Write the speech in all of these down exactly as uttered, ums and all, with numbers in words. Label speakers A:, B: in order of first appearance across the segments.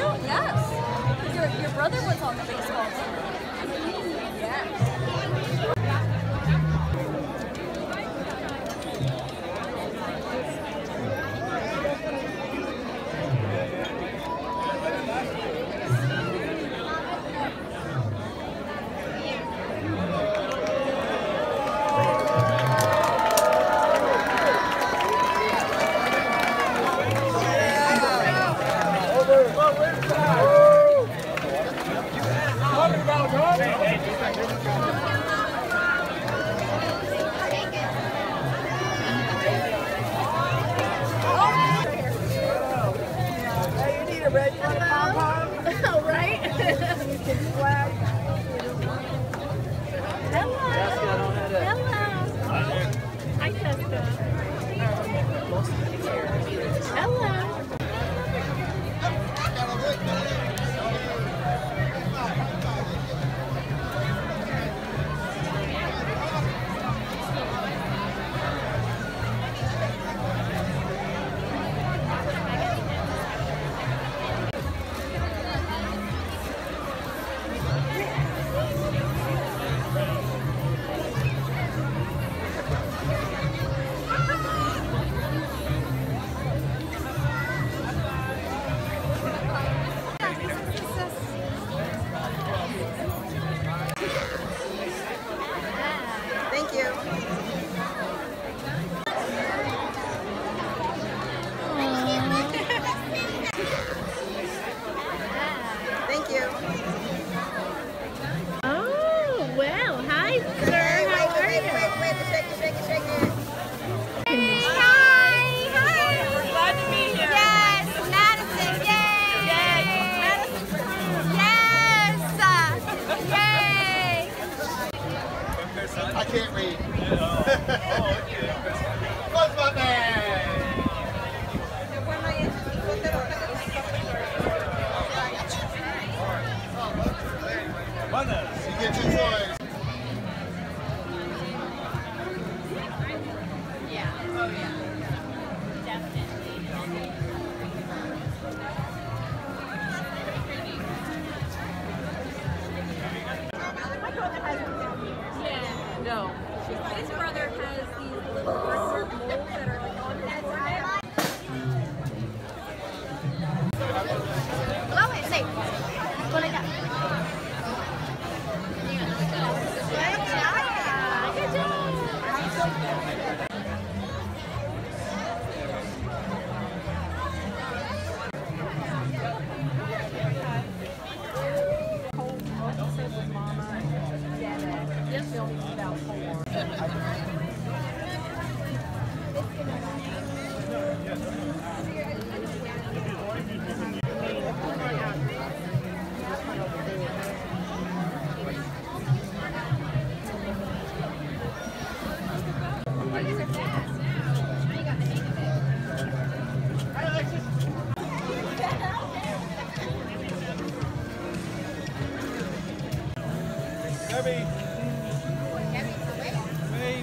A: Yes. Your, your brother was on the baseball team. Yes.
B: I can't read. What's my name? You get your toys.
A: Yeah. Oh yeah. Definitely. My brother has one down here. Yeah. No. His brother has these little bird moles that are like on his forehead. Blow it, say. What I got? Good job.
C: Gabby. Wave.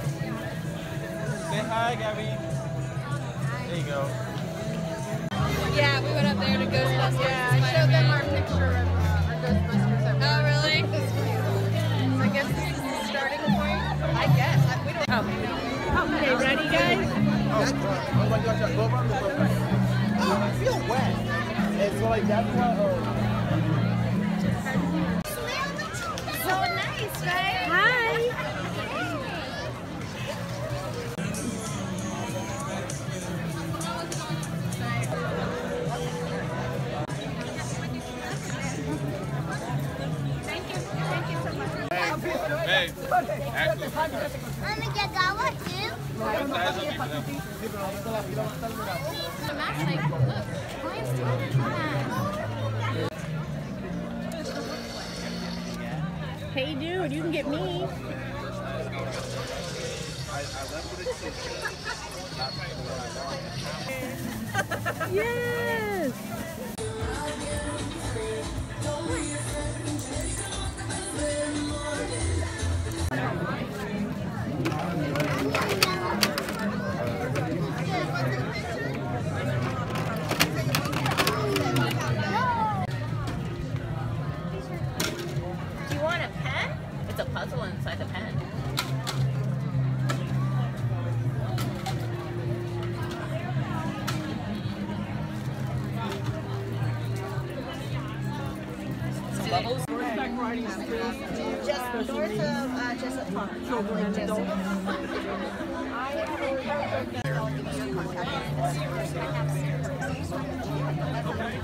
C: Say hi, Gabby. There you go.
A: Yeah, we went up there to Ghostbusters.
D: Yeah, I showed them our picture of uh, our Ghostbusters.
A: Oh, really?
D: So I guess this is the starting point. I guess. I, we don't.
A: Oh. Okay, ready, guys?
C: Oh my gosh, go around the way. Oh, I feel wet. And so like that's why. Oh.
A: So nice, right? Hi. Thank you. Thank you so much.
C: Hey. Actually.
E: Let me get that one too.
A: The mask, like, look, Brian's totally fine. Hey, dude, you can get me. Yes.
E: No.
F: Bubbles?
D: Just north of uh, Jessup Park. Children and adults. I have